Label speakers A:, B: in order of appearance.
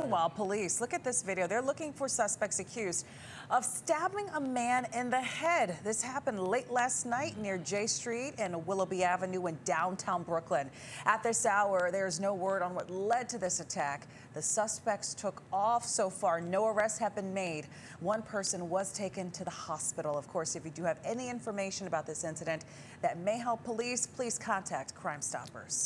A: Meanwhile, police, look at this video. They're looking for suspects accused of stabbing a man in the head. This happened late last night near J Street and Willoughby Avenue in downtown Brooklyn. At this hour, there's no word on what led to this attack. The suspects took off. So far, no arrests have been made. One person was taken to the hospital. Of course, if you do have any information about this incident that may help police, please contact Crime Stoppers.